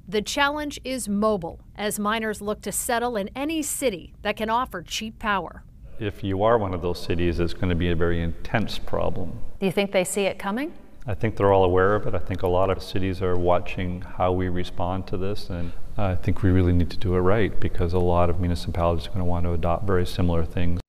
The challenge is mobile, as miners look to settle in any city that can offer cheap power. If you are one of those cities, it's going to be a very intense problem. Do you think they see it coming? I think they're all aware of it. I think a lot of cities are watching how we respond to this, and I think we really need to do it right, because a lot of municipalities are going to want to adopt very similar things